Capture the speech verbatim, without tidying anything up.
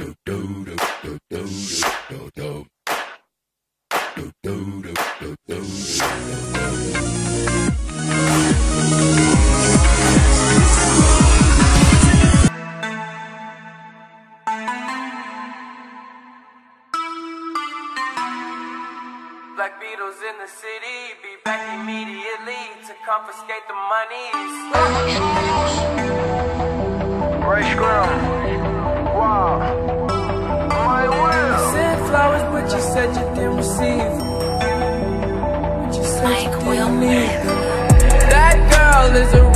Black Beatles in the city, be back immediately to confiscate the monies. Ray Scrum, wow, my will. You sent flowers, but you said you didn't receive them. But you said you didn't need them. That girl is a